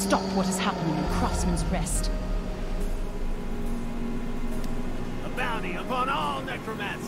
stop what is happening in Crossman's Rest. A bounty upon all necromancers!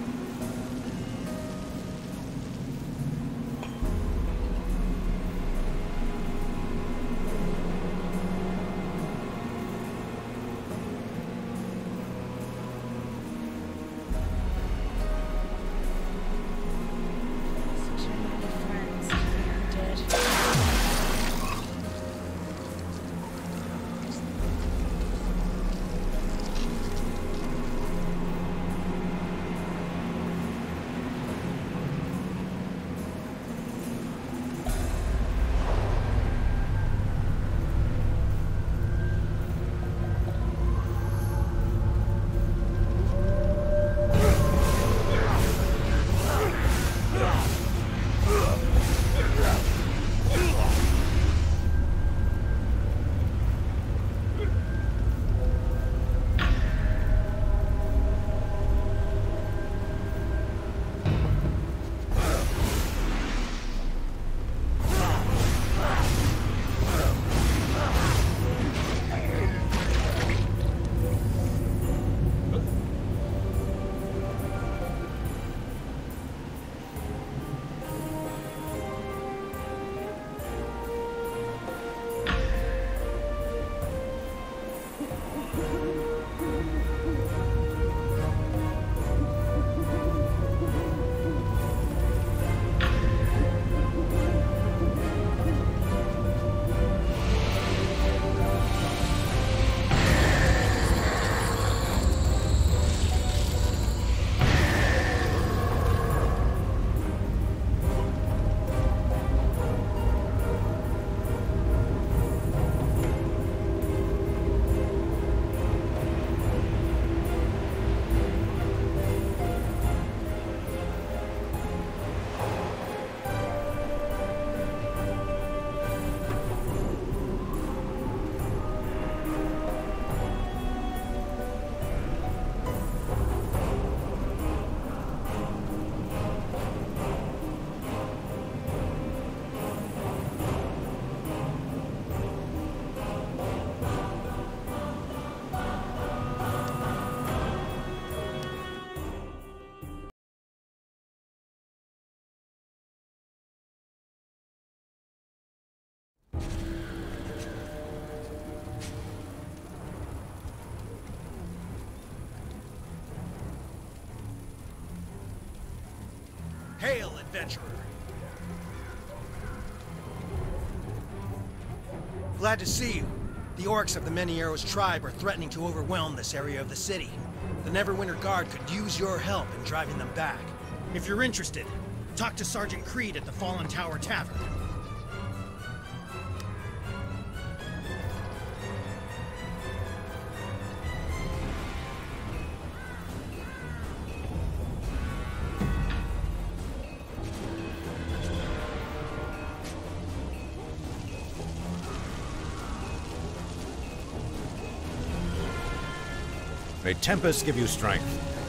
Hail, adventurer! Glad to see you. The orcs of the Many Arrows tribe are threatening to overwhelm this area of the city. The Neverwinter Guard could use your help in driving them back. If you're interested, talk to Sergeant Creed at the Fallen Tower Tavern. May Tempest give you strength.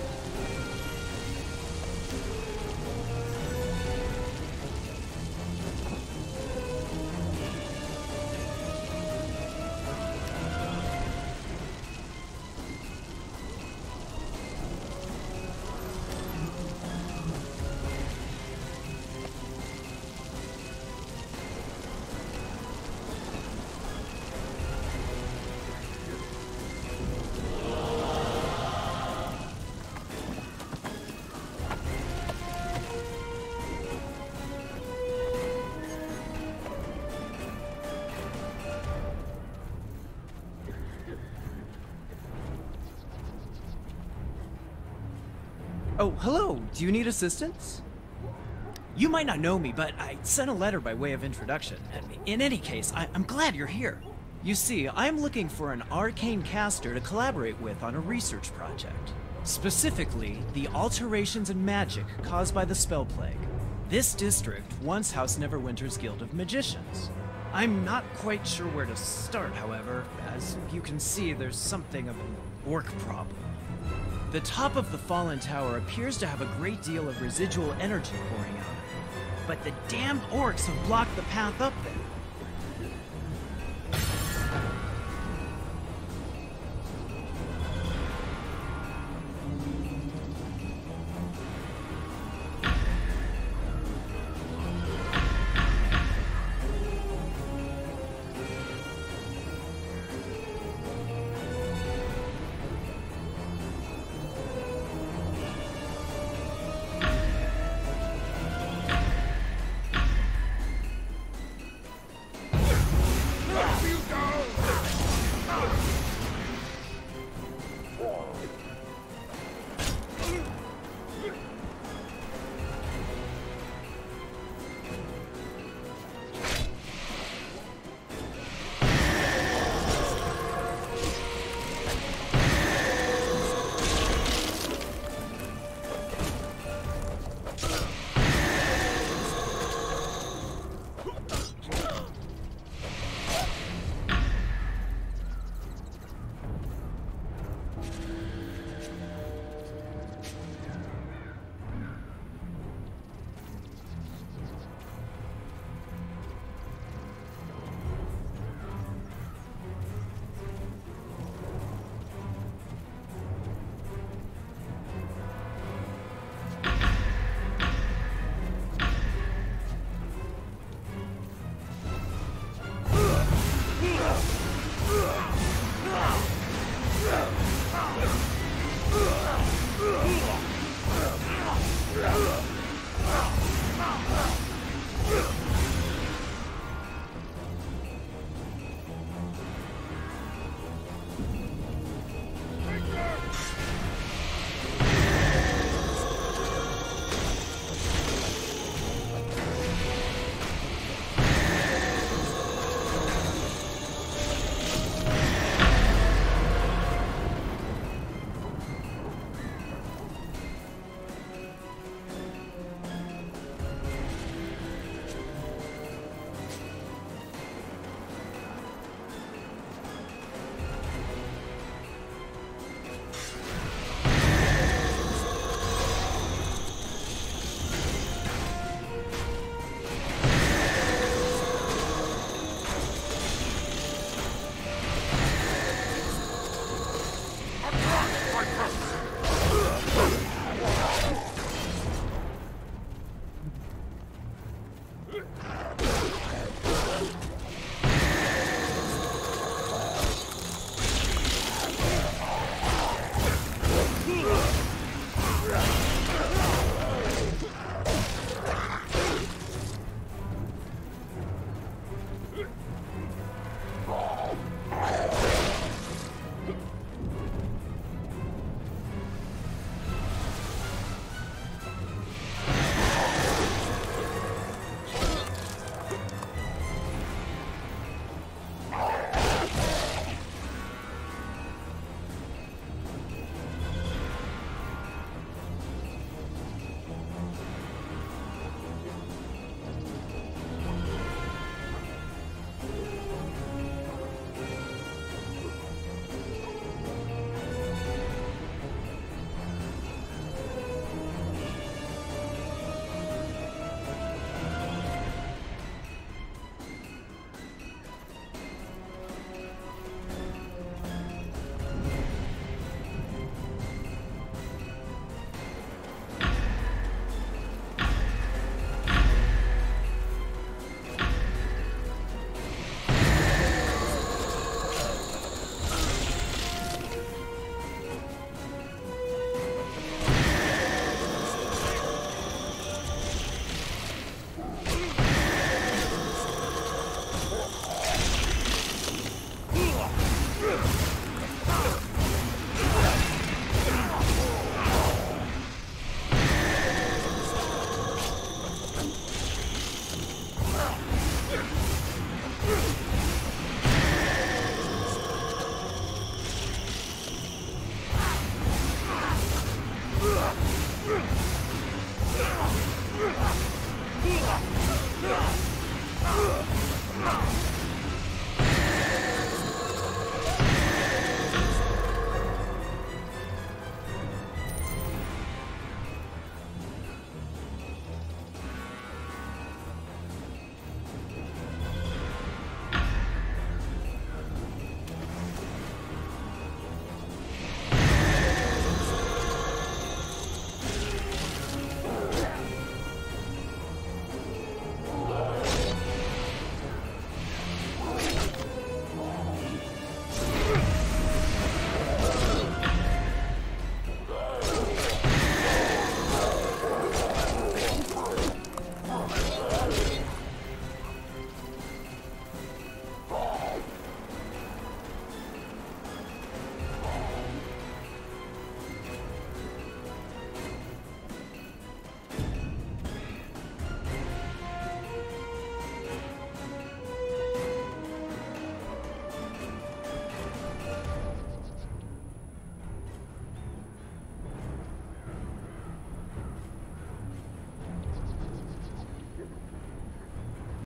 Oh, hello. Do you need assistance? You might not know me, but I sent a letter by way of introduction. In any case, I'm glad you're here. You see, I'm looking for an arcane caster to collaborate with on a research project. Specifically, the alterations in magic caused by the Spell Plague. This district once housed Neverwinter's Guild of Magicians. I'm not quite sure where to start, however. As you can see, there's something of an orc problem. The top of the Fallen Tower appears to have a great deal of residual energy pouring out of it, but the damned orcs have blocked the path up there.